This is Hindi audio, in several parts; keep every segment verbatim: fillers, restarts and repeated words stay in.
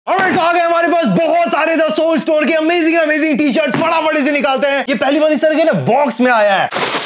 और आ गए हमारे पास बहुत सारे द सोल स्टोर के अमेजिंग अमेजिंग टी शर्ट्स फटाफट से निकालते हैं। ये पहली बार इस तरह के ना बॉक्स में आया है।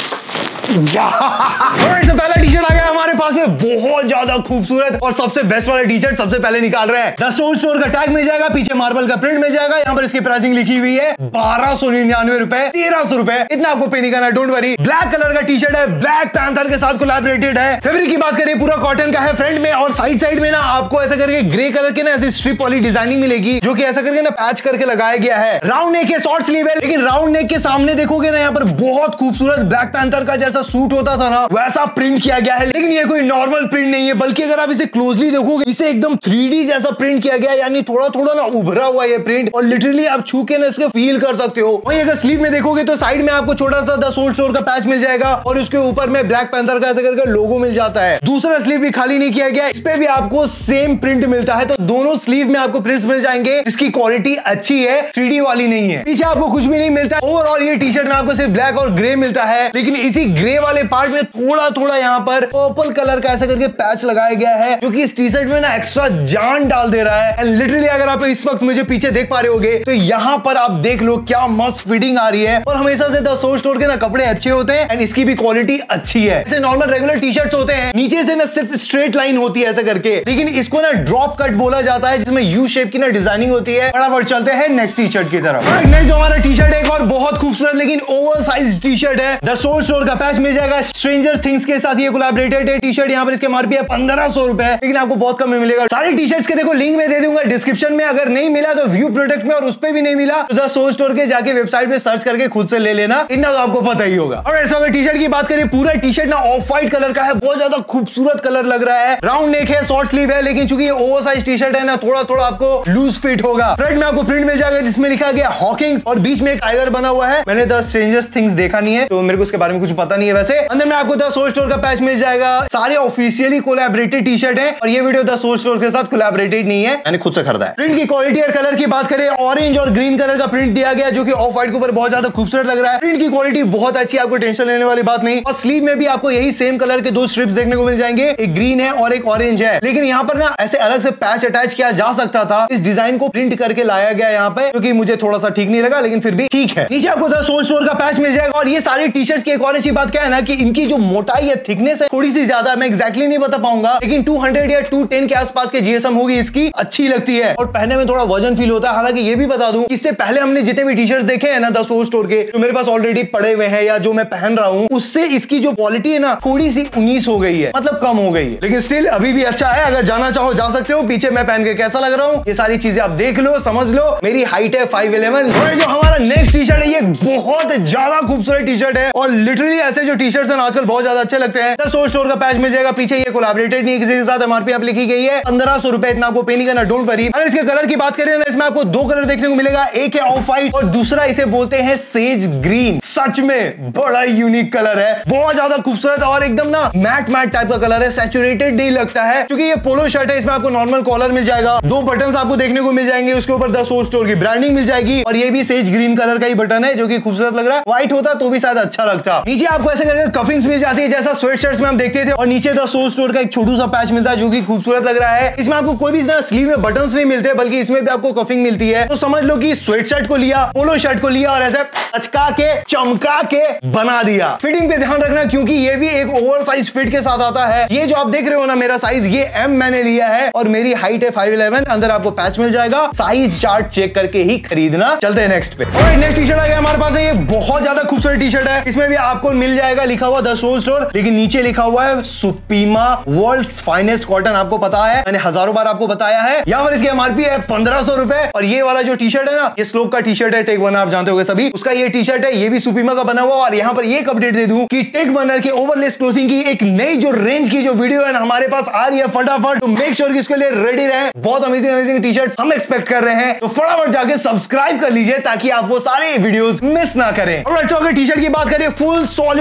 और इससे पहला टी शर्ट आ गया हमारे पास में, बहुत ज्यादा खूबसूरत और सबसे बेस्ट वाला टी शर्ट सबसे पहले निकाल रहे हैं। द सोल स्टोर का टैग मिल जाएगा, पीछे मार्बल का प्रिंट मिल जाएगा, यहाँ पर इसकी प्राइसिंग लिखी हुई है बारह सौ निन्यानवे रुपए, तेरह सौ रुपए, इतना आपको पे नहीं करना, डोंट वरी। ब्लैक कलर का टी शर्ट है, ब्लैक पैंथर के साथ कोलैबोरेटेड है। फैब्रिक की बात करें पूरा कॉटन का है, फ्रंट में और साइड साइड में ना आपको ऐसा करके ग्रे कलर के ना ऐसी स्ट्रिप वाली डिजाइनिंग मिलेगी, जो कि ऐसा करके ना पैच करके लगाया गया है। राउंड नेक के शॉर्ट स्लीव है, लेकिन राउंड नेक के सामने देखोगे ना यहाँ पर बहुत खूबसूरत ब्लैक पैंथर का जैसा सूट होता था ना वैसा प्रिंट किया गया है। लेकिन ये कोई नॉर्मल प्रिंट नहीं है, बल्कि अगर आप इसे क्लोजली देखोगे इसे एकदम थ्री डी जैसा प्रिंट किया गया है, यानी थोड़ा थोड़ा ना उभरा हुआ ये प्रिंट, और लिटरली आप छू के ना इसको फील कर सकते हो। वहीं अगर स्लीव में देखोगे तो साइड में आपको छोटा सा द सोल स्टोर का पैच मिल जाएगा और उसके ऊपर में ब्लैक पैंथर का ऐसा करके लोगो मिल जाता है। दूसरा स्लीव भी खाली नहीं किया गया, इस पे भी आपको सेम प्रिंट मिलता है। तो दोनों स्लीव में आपको प्रिंट्स मिल जाएंगे, इसकी क्वालिटी अच्छी है, थ्री डी वाली नहीं है। पीछे आपको कुछ भी नहीं मिलता है। ओवरऑल ये टी शर्ट में आपको सिर्फ ब्लैक और ग्रे मिलता है, लेकिन इसी ग्रे वाले पार्ट में थोड़ा थोड़ा यहाँ पर पर्पल कलर का ऐसा करके पैच लगाया गया है, जो कि इस टी शर्ट में ना एक्स्ट्रा जान डाल दे रहा है। एंड लिटरली अगर आप इस वक्त मुझे पीछे देख पा रहे होगे तो यहाँ पर आप देख लो क्या मस्त फिटिंग आ रही है। और हमेशा से द सोल स्टोर के ना कपड़े अच्छे होते हैं एंड इसकी भी क्वालिटी अच्छी है। जैसे नॉर्मल रेगुलर टी शर्ट्स होते हैं, नीचे से ना सिर्फ स्ट्रेट लाइन होती है ऐसा करके, लेकिन इसको ना ड्रॉप कट बोला जाता है, जिसमें यू शेप की ना डिजाइनिंग होती है। फटाफट चलते हैं नेक्स्ट टी शर्ट की तरफ। नेक्स्ट जो हमारा टी शर्ट है, एक और बहुत खूबसूरत लेकिन ओवर साइज टी शर्ट है। द सोल स्टोर का पैच मिल जाएगा, स्ट्रेंजर थिंग्स के साथ ये कोलैबोरेटेड है। टी शर्ट यहाँ पर इसके एमआरपी है पंद्रह सौ रुपए, लेकिन आपको बहुत कम में मिलेगा। सारे टी शर्ट्स के देखो लिंक में दे दूंगा डिस्क्रिप्शन में, अगर नहीं मिला तो व्यू प्रोडक्ट में, और उस पे भी नहीं मिला तो द सोल स्टोर के जाके वेबसाइट पे सर्च करके खुद से ले लेना, इतना तो आपको पता ही होगा। और ऐसा अगर टी शर्ट की बात करें, पूरा टी शर्ट ना ऑफ व्हाइट कलर का है, बहुत ज्यादा खूबसूरत कलर लग रहा है। राउंड नेक है, शॉर्ट स्लीव है, लेकिन चूंकि ये ओवर साइज टी शर्ट है ना, थोड़ा थोड़ा आपको लूज फिट होगा। फ्रंट में आपको प्रिंट मिल जाएगा जिसमें लिखा गया हॉकिंग्स, और बीच में एक टाइगर बना हुआ है। मैंने द स्ट्रेंजर थिंग्स देखा नहीं है, तो मेरे को इसके बारे में कुछ पता नहीं है। वैसे अंदर में आपको द सोल स्टोर का पैच मिल जाएगा। सारे ऑफिशियली कोलैबोरेटेड टी शर्ट है, और ये वीडियो द सोल स्टोर के साथ कोलैबोरेटेड नहीं है, मैंने खुद से खरीदा है। प्रिंट की क्वालिटी और कलर की बात करें, ऑरेंज और ग्रीन कलर का प्रिंट दिया गया, जो कि ऑफ व्हाइट के ऊपर बहुत ज्यादा खूबसूरत लग रहा है। प्रिंट की क्वालिटी बहुत अच्छी, आपको टेंशन लेने वाली बात नहीं। और स्लीव में भी आपको यही सेम कलर के दो स्ट्रिप्स देखने को मिल जाएंगे, एक ग्रीन है और एक ऑरेंज है। लेकिन यहाँ पर ना ऐसे अलग से पैच अटैच किया जा सकता था, इस डिजाइन को प्रिंट करके लाया गया यहाँ पे, क्योंकि मुझे थोड़ा सा ठीक नहीं लगा, लेकिन फिर भी ठीक है। नीचे आपको द सोल स्टोर का पैच मिल जाएगा। और ये सारे टी शर्ट्स की एक और अच्छी बात क्या है ना, कि इनकी जो मोटाई या थिकनेस है थोड़ी सी ज्यादा, मैं एक्जैक्टली नहीं बता पाऊंगा, लेकिन दो सौ या दो सौ दस के आसपास के जीएसएम होगी इसकी, अच्छी लगती है और पहनने में थोड़ा वजन फील होता है। हालांकि ये भी बता दूं, इससे पहले हमने जितने भी टी शर्ट देखे हैं ना द सोल स्टोर के, जो मेरे पास ऑलरेडी पड़े हुए हैं या जो मैं पहन रहा हूं, उससे इसकी जो क्वालिटी है ना थोड़ी सी उन्नीस हो गई है, मतलब कम हो गई है, लेकिन स्टिल अभी भी अच्छा है। अगर जाना चाहो जा सकते हो। पीछे मैं पहन के कैसा लग रहा हूँ, ये सारी चीजें आप देख लो, समझ लो। मेरी हाइट है फाइव इलेवन। और जो हमारा नेक्स्ट टी शर्ट है, ये बहुत ज्यादा खूबसूरत टी शर्ट है, और लिटरली ऐसे जो टी शर्ट्स हैं आजकल बहुत ज्यादा अच्छे लगते हैं। द सोल स्टोर का पैच मिल जाएगा, पीछे ये कोलैबोरेटेड नहीं है किसी के साथ, एमआरपी आप लिखी गई है पंद्रह सौ रुपए, इतना आपको पे नहीं करना, डोंट वरी। अगर इसके कलर की बात करें ना, इसमें आपको दो कलर देखने को मिलेगा, एक है ऑफ व्हाइट और दूसरा इसे बोलते हैं सेज ग्रीन। सच में बड़ा यूनिक कलर है, बहुत ज्यादा खूबसूरत और एकदम ना मैट मैट टाइप का कलर है, सैचुरेटेड नहीं लगता है। क्योंकि ये पोलो शर्ट है, इसमें आपको नॉर्मल कॉलर मिल जाएगा, दो बटन आपको देखने को मिल जाएंगे, उसके ऊपर द सोल स्टोर की ब्रांडिंग मिल जाएगी, और ये भी सेज ग्रीन कलर का ही बटन है, जो कि खूबसूरत लग रहा है। व्हाइट होता तो भी शायद अच्छा लगता। नीचे आपको ऐसे करके कफिंग्स मिल जाती है, जैसा स्वेट शर्ट्स में हम देखते थे, और नीचे द सोल स्टोर का एक छोटू सा पैच मिलता है, जो कि खूबसूरत लग रहा है। इसमें आपको कोई भी स्लीव में बटन्स नहीं मिलते, बल्कि इसमें भी आपको कफिंग मिलती है। तो समझ लो कि स्वेट शर्ट को लिया, पोलो शर्ट को लिया और ऐसे अचका के चमका के बना दिया। फिटिंग पे ध्यान रखना, क्योंकि ये भी एक ओवर साइज फिट के साथ आता है। ये जो आप देख रहे हो ना, मेरा साइज ये एम मैंने लिया है, और मेरी हाइट है फाइव इलेवन। अंदर आपको पैच मिल जाएगा, साइज चार्ट चेक करके ही खरीदना। चलते हैं नेक्स्ट पे। और नेक्स्ट टी शर्ट आ गया हमारे पास में, ये बहुत ज्यादा खूबसूरत टी शर्ट है। इसमें भी आपको मिल जाएगा लिखा हुआ द सोल स्टोर, लेकिन नीचे लिखा हुआ है सुप्रीमा वर्ल्ड्स फाइनेस्ट कॉटन। आपको पता है, मैंने हजारों बार आपको बताया है। यहाँ पर इसकी एमआरपी है पंद्रह सौ रुपए, और ये वाला जो टी शर्ट है ना, ये स्लोप का टी शर्ट है, टेक बना आप जानते होंगे सभी, उसका ये टी शर्ट है, ये भी सुप्रीमा का बना हुआ। और यहाँ पर एक अपडेट दे दूं कि टेक बर्नर के ओवरलेस क्लोथिंग की एक नई जो रेंज की जो वीडियो है ना हमारे पास आ रही है फटाफट, तो मेक श्योर कि इसके लिए रेडी रहें। बहुत अमेजिंग अमेजिंग टी शर्ट्स हम एक्सपेक्ट कर रहे हैं, तो फटाफट जाके सब्सक्राइब कर लीजिए ताकि आप वो सारे वीडियोस मिस ना करें। और अच्छा, अगर टी शर्ट की बात करें, फुल सॉलिड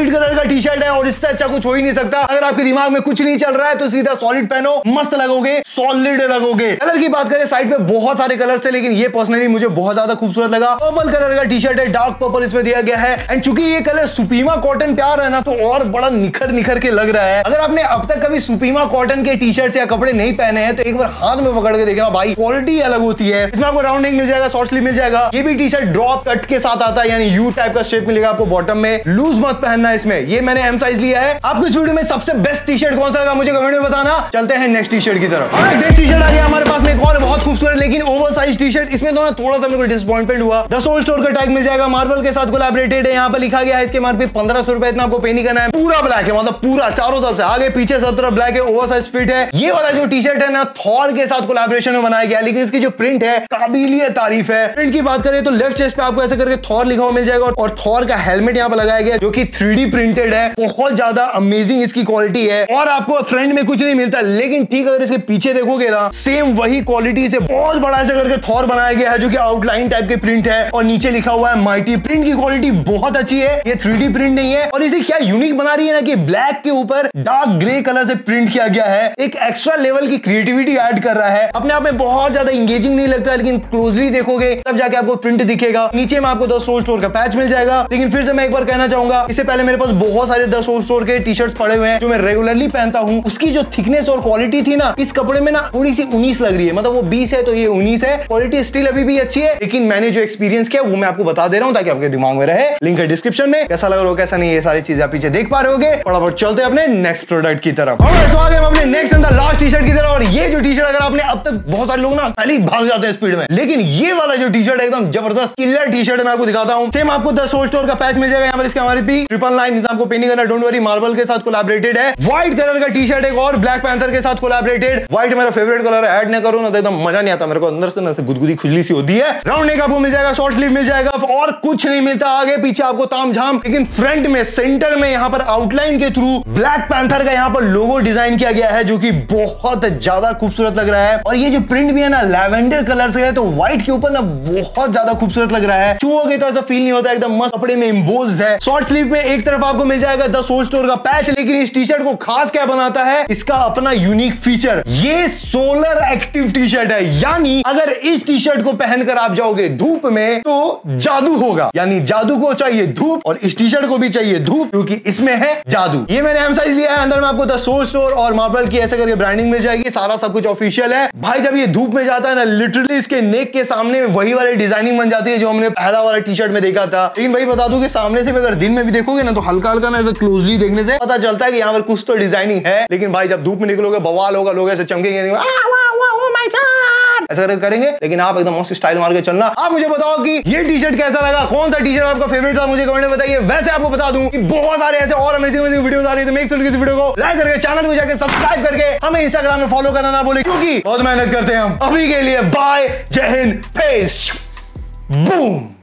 सॉलिड कलर का टी शर्ट है और इससे अच्छा कुछ हो ही नहीं सकता। अगर आपके दिमाग में कुछ नहीं चल रहा है तो सीधा सॉलिड पहनो, मस्त लगोगे, सॉलिड लगोगे। कलर की बात करें, साइड पे बहुत सारे कलर्स थे लेकिन ये पर्सनली मुझे बहुत ज्यादा खूबसूरत लगा। पर्पल कलर का टी शर्ट है, डार्क पर्पल इसमें दिया गया है। एंड चूंकि ये कलर सुपीमा कॉटन प्यार है ना, तो और बड़ा निखर निखर के लग रहा है। अगर आपने अब तक कभी सुपीमा कॉटन के टी शर्ट या कपड़े नहीं पहने हैं तो एक बार हाथ में पकड़ के देखना भाई, क्वालिटी अलग होती है। इसमें आपको राउंडिंग मिल जाएगा, शॉर्ट स्लीव मिल जाएगा। ये भी टी शर्ट ड्रॉप कट के साथ आता है, यानी यू टाइप का शेप मिलेगा आपको बॉटम में। लूज मत पहनना इसमें, ये मैंने एम साइज लिया है। आपको इस वीडियो में सबसे बेस्ट टी शर्ट कौन सा लगा मुझे कमेंट में बताना। चलते हैं नेक्स्ट टी शर्ट की तरफ। नेक्स्ट टी शर्ट आ गया हमारे पास में, एक और बहुत खूबसूरत लेकिन ओवर साइज टी शर्ट। इसमें तो ना थोड़ा सा मेरे को डिसअपॉइंटमेंट हुआ। द सोल स्टोर का टैग मिल जाएगा, मार्बल के साथ कोलैबोरेटेड है। यहाँ पर लिखा गया है इसके एमआरपी पंद्रह सौ रुपए, इतना आपको पे नहीं करना है। पूरा ब्लैक है, मतलब पूरा चारों तरफ से, आगे पीछे सब तरफ ब्लैक है, ओवर साइज फिट है। ये वाला जो टी शर्ट है ना, थॉर के साथ कोलैबोरेशन में बनाया गया, लेकिन इसकी जो प्रिंट है काबिलियत तारीफ है। प्रिंट की बात करें तो लेफ्ट चेस्ट पे आपको ऐसे करके थॉर लिखा हुआ मिल जाएगा और थॉर का हेलमेट यहाँ पर लगाया गया जो कि थ्री डी प्रिंटेड है। बहुत ज्यादा अमेजिंग इसकी क्वालिटी है और आपको फ्रंट में कुछ नहीं मिलता, लेकिन ठीक अगर इसके पीछे देखोगे ना, सेम वही क्वालिटी से बहुत बड़ा ऐसे करके थॉर बनाया गया है जो कि आउटलाइन टाइप के प्रिंट है और नीचे लिखा हुआ है माइटी। प्रिंट की क्वालिटी बहुत अच्छी है, ये थ्री डी प्रिंट नहीं है। और इसे क्या यूनिक बना रही है ना कि ब्लैक के ऊपर डार्क ग्रे कलर से प्रिंट किया गया है, एक एक्स्ट्रा लेवल की क्रिएटिविटी ऐड कर रहा है। अपने आप में बहुत ज्यादा इंगेजिंग नहीं लगता, लेकिन क्लोजली देखोगे तब जाके आपको प्रिंट दिखेगा। नीचे में आपको द सोल स्टोर का पैच मिल जाएगा। लेकिन फिर से मैं एक बार कहना चाहूंगा, इससे पहले मेरे पास बहुत सारे द सोल स्टोर के टी शर्ट्स पड़े हुए हैं जो मैं रेगुलरली पहनता हूं। उसकी जो थिकनेस और क्वालिटी थी ना, इस कपड़े में ना थोड़ी सी उन्नीस लग रही है, मतलब वो बीस है तो ये उन्नीस है। क्वालिटी स्टिल अभी भी अच्छी है, लेकिन मैंने जो एक्सपीरियंस किया वो मैं आपको बता दे रहा हूं ताकि आपके दिमाग में रहे। लिंक है डिस्क्रिप्शन में, कैसा लग रहा हो कैसा नहीं, ये सारी चीजें आप पीछे देख पा रहे होगे। फटाफट चलते हैं अपने नेक्स्ट प्रोडक्ट की तरफ। तो आगे हम अपने next and the last T shirt की तरफ। और ये जो टी शर्ट अगर आपने अब तक, बहुत सारे लोग ना पहले भाग जाते हैं स्पीड में, लेकिन ये वाला जो टी शर्ट है एकदम जबरदस्त किलर टी शर्ट है। मैं आपको दिखाता हूं। सेम आपको द सोल स्टोर का पैच मिल जाएगा। यहाँ पर इसका एमआरपी ट्रिपल नाइन, आपको पे नहीं करना, डोंट वरी। मार्बल के साथ कोलैबोरेटेड है। व्हाइट कलर का टी शर्ट एक और ब्लैक पैंथर के साथ कोलैबोरेटेड। व्हाइट मेरा फेवरेट कलर है, ऐड ना करो ना तो एकदम मजा नहीं आता मेरे को, अंदर से ना से गुदगुदी खुजली सी होती है। राउंड नेक आपको मिल जाएगा, शॉर्ट स्लीव मिल जाएगा और कुछ नहीं मिलता आगे पीछे आपको तामझाम। लेकिन फ्रंट में सेंटर में यहाँ पर आउटलाइन के थ्रू ब्लैक पैंथर का यहाँ पर लोगो डिजाइन किया गया है जो कि बहुत ज्यादा खूबसूरत लग रहा है। और ये जो प्रिंट भी है ना लैवेंडर कलर से है, तो व्हाइट के ऊपर ना बहुत ज्यादा खूबसूरत लग रहा है। छुओगे तो ऐसा फील नहीं होता, एकदम मस्त कपड़े में एम्बोस्ड है। शॉर्ट स्लीव में एक तरफ आपको मिल जाएगा द सोल स्टोर का पैच, लेकिन इस टी शर्ट को खास क्या बनाता है, इसका अपना यूनिक फीचर, ये सोलर एक्टिव टी शर्ट है। यानी अगर इस टी शर्ट को पहनकर आप जाओगे धूप में तो जादू होगा, यानी जादू को चाहिए धूप और इस टी शर्ट को भी चाहिए धूप, क्योंकि इसमें है जादू। ये मैंने एम साइज लिया है। अंदर में आपको द सोल स्टोर और मार्बल की ऐसे करके ब्रांडिंग मिल जाएगी, सारा सब कुछ ऑफिशियल है। भाई जब ये धूप में जाता है ना, लिटरली इसके नेक के सामने वही वाली डिजाइनिंग बन जाती है जो हमने पहला वाला टी शर्ट में देखा था। लेकिन भाई बता दूं कि सामने से अगर दिन में भी देखोगे ना, तो हल्का हल्का ना क्लोजली देखने से पता चलता है कि यहाँ पर कुछ तो डिजाइनिंग है। लेकिन भाई जब धूप में निकलोगे बवाल होगा, लोग ऐसे चमकेंगे, ऐसा करेंगे। लेकिन आप एकदम मस्त स्टाइल मार के चलना। आप मुझे बताओ कि ये टी शर्ट कैसा लगा, कौन सा टी शर्ट आपका फेवरेट था, मुझे कमेंट में बताइए। वैसे आपको बता दूं कि बहुत सारे ऐसे और अमेजिंग अमेजिंग वीडियोस आ रही है, तो मेक श्योर इस वीडियो को लाइक करके, चैनल को जाकर सब्सक्राइब करके हमें इंस्टाग्राम में फॉलो करना ना भूलें, क्योंकि बहुत मेहनत करते हैं हम। अभी के लिए बाय, जय हिंद, पेस, बूम।